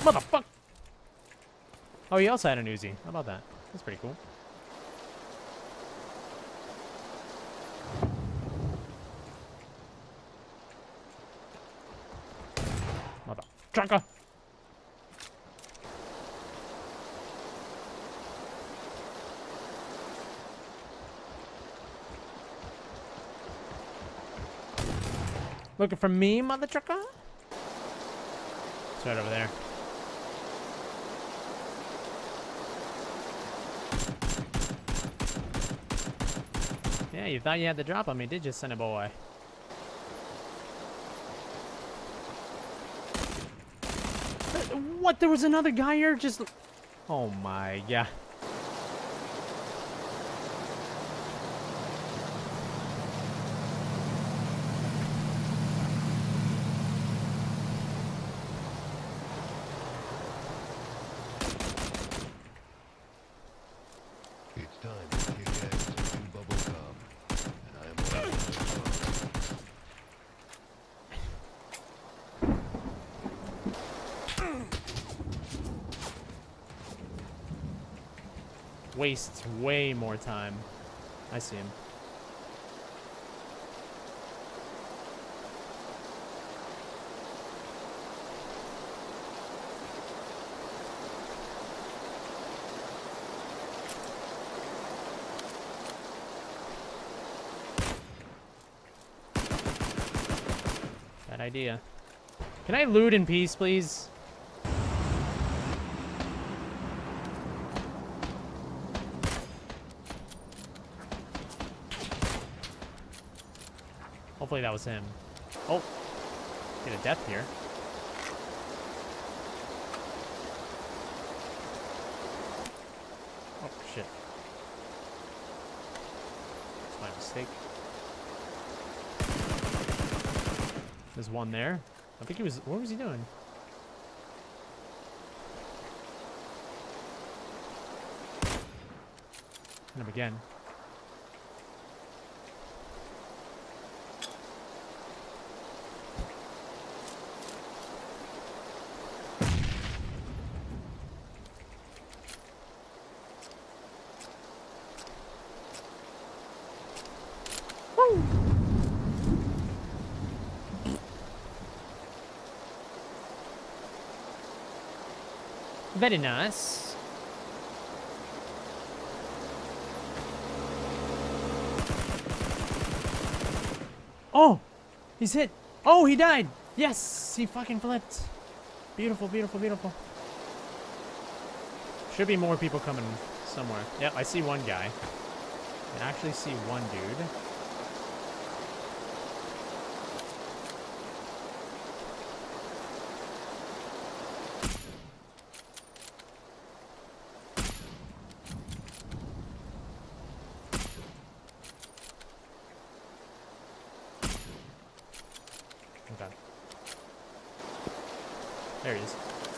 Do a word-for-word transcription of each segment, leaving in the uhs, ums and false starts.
Motherfucker! Oh, he also had an Uzi. How about that? That's pretty cool. Motherfucker! Looking for me, mother trucker? It's right over there. Yeah, you thought you had the drop on me, did you, sonny boy? What? There was another guy here? Just... Oh my god. It's time to kick ass and chew bubble gum. And I am on Wastes way more time. I see him. Bad idea. Can I loot in peace, please? Hopefully that was him. Oh, get a death here. Oh, shit. That's my mistake. There's one there. I think he was... What was he doing? Hit him again. Very nice. Oh, he's hit. Oh, he died. Yes, he fucking flipped. Beautiful, beautiful, beautiful. Should be more people coming somewhere. Yep, I see one guy. I actually see one dude. Okay. There he is.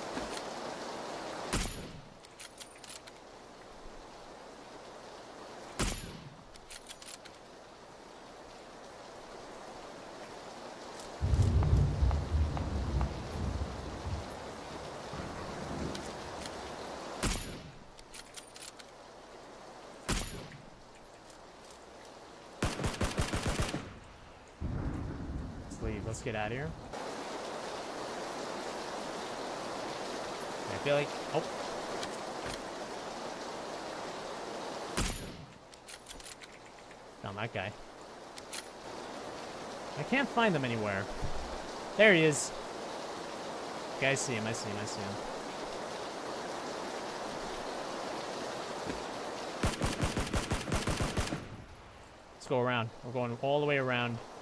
Let's leave. Let's get out of here. I feel like... Oh. Found that guy. I can't find them anywhere. There he is. Okay, I see him, I see him, I see him. Let's go around. We're going all the way around.